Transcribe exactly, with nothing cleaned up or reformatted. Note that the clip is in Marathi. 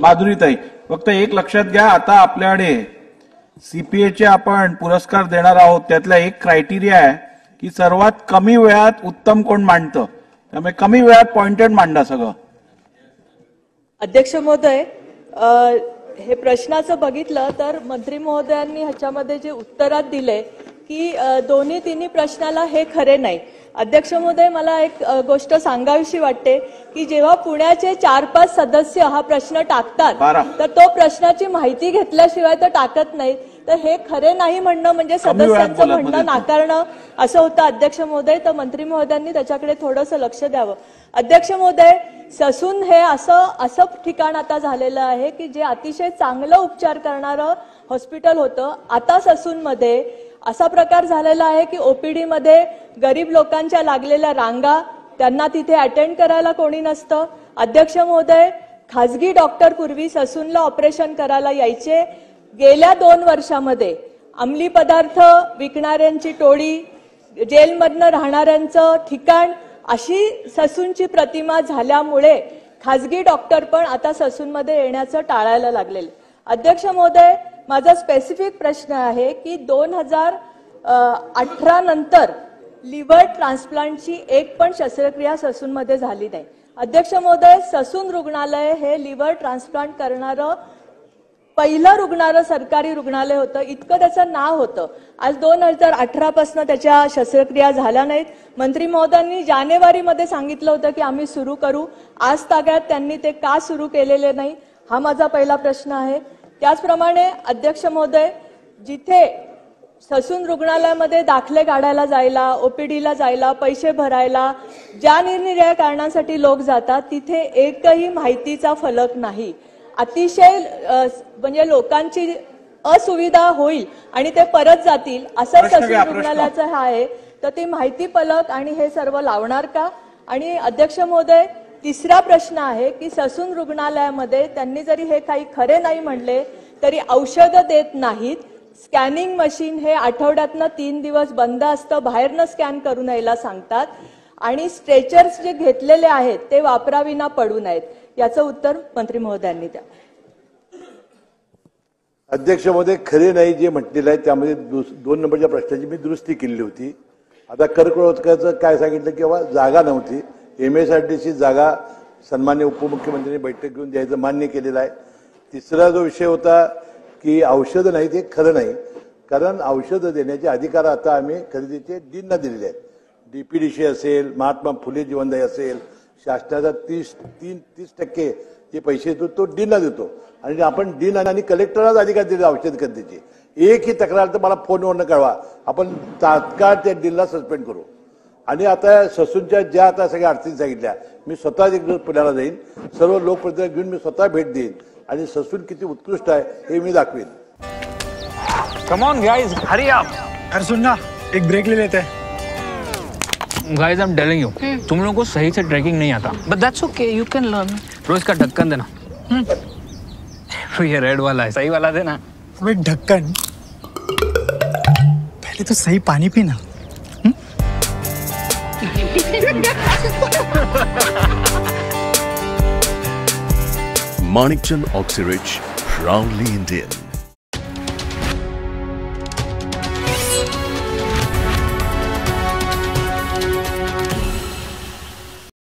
माधुरीताई, फक्त एक लक्षात घ्या, आता आपल्याकडे सीपीएचे आपण पुरस्कार देणार आहोत, त्यातला एक क्रायटेरिया आहे की सर्वात कमी वेळात उत्तम कोण मांडतं, त्यामुळे कमी वेळात पॉइंटेड मांडा सगळं. अध्यक्ष महोदय, हे प्रश्नाचं बघितलं तर मंत्री महोदयांनी ह्याच्यामध्ये जे उत्तरात दिले की दोन्ही तिन्ही प्रश्नाला हे खरे नाही. अध्यक्ष महोदय, मला एक गोष्ट सांगावीशी वाटते की जेव्हा पुण्याचे चार पाच सदस्य हा प्रश्न टाकतात तर तो प्रश्नाची माहिती घेतल्याशिवाय तर टाकत नाहीत, तर हे खरे नाही म्हणणं म्हणजे सदस्यांचं म्हणणं नाकारणं असं होतं. अध्यक्ष महोदय, तर मंत्री महोदयांनी त्याच्याकडे थोडंसं लक्ष द्यावं. अध्यक्ष महोदय, ससून हे असं असं ठिकाण आता झालेलं आहे की जे अतिशय चांगलं उपचार करणारं हॉस्पिटल होतं. आता ससूनमध्ये असा प्रकार झालेला आहे की ओपीडी मध्ये गरीब लोकांच्या लागलेल्या रांगा, त्यांना तिथे अटेंड करायला कोणी नसतं. अध्यक्ष महोदय, खासगी डॉक्टर पूर्वी ससूनला ऑपरेशन करायला यायचे. गेल्या दोन वर्षामध्ये अंमली पदार्थ विकणाऱ्यांची टोळी, जेलमधनं राहणाऱ्यांचं ठिकाण अशी ससूनची प्रतिमा झाल्यामुळे खासगी डॉक्टर पण आता ससूनमध्ये येण्याचं टाळायला लागलेले. अध्यक्ष महोदय, माझा स्पेसिफिक प्रश्न आहे की दोन हजार अठरा नंतर लिव्हर ट्रान्सप्लांटची एक पण शस्त्रक्रिया ससूनमध्ये झाली नाही. अध्यक्ष महोदय, ससून रुग्णालय हे लिव्हर ट्रान्सप्लांट करणारं पहिलं रुग्णालय सरकारी रुग्णालय होतं, इतकं त्याचं नाव होतं. आज दोन हजार अठरा पासून त्याच्या शस्त्रक्रिया झाल्या नाहीत. मंत्री महोदयांनी जानेवारीमध्ये सांगितलं होतं की आम्ही सुरू करू, आज तागायत त्यांनी ते का सुरू केलेले नाही, हा माझा पहिला प्रश्न आहे. त्याचप्रमाणे अध्यक्ष महोदय, जिथे ससून रुग्णालयामध्ये दाखले काढायला जायला, ओपीडीला जायला, पैसे भरायला, ज्या निरनिराळ्या कारणांसाठी लोक जातात तिथे एकही माहितीचा फलक नाही. अतिशय म्हणजे लोकांची असुविधा होईल आणि ते परत जातील असं ससून रुग्णालयाचं हा आहे, तर ती माहिती फलक आणि हे सर्व लावणार का? आणि अध्यक्ष महोदय, तिसरा प्रश्न आहे की ससून रुग्णालयामध्ये त्यांनी जरी हे काही खरे नाही म्हणले तरी औषधं देत नाहीत. स्कॅनिंग मशीन हे आठवड्यातनं तीन दिवस बंद असतं, बाहेरनं स्कॅन करून यायला सांगतात आणि स्ट्रेचर्स जे घेतलेले आहेत ते वापराविना पडू नयेत. याचं उत्तर मंत्री महोदयांनी द्या. अध्यक्ष महोदय, खरे नाही जे म्हटलेलं आहे त्यामध्ये दोन नंबरच्या प्रश्नाची मी दुरुस्ती केली होती. आता कर्करोगाचं काय सांगितलं की बाबा जागा नव्हती, एमएसआरटीची जागा सन्मान्य उपमुख्यमंत्र्यांनी बैठक घेऊन द्यायचं मान्य केलेलं आहे. तिसरा जो विषय होता की औषधं नाही, ते खरं नाही, कारण औषधं देण्याचे अधिकार आता आम्ही खरेदीचे डीनना दिलेले आहेत. डीपीडीसी असेल, महात्मा फुले जीवनदायी असेल, शासनाचा तीस तीन तीस टक्के जे पैसे येतो तो डीनला देतो आणि आपण डीन आणि कलेक्टरलाच अधिकार दिले औषध खरेदीचे. एकही तक्रार तर मला फोनवरनं कळवा, आपण तात्काळ त्या डीनला सस्पेंड करू. आणि आता ससूनच्या ज्या आता सगळ्या अडचणी सांगितल्या, मी स्वतः एक दिवस पुण्याला जाईन, सर्व लोकप्रतिनिधी घेऊन मी स्वतः भेट देईन आणि ससून किती उत्कृष्ट आहे हे मी दाखवेन. Come on guys, hurry up. अरे सुन ना, एक ब्रेक ले लेते हैं. Guys, I am telling you, तुम लोगों को सही से ट्रैकिंग नहीं आता, but that's okay, you can learn. रोज का ढक्कन देना. ये रेड वाला है, सही वाला देना. अबे ढक्कन, पहले तो सही पानी पीना. Manikchand Oxyrich, proudly Indian.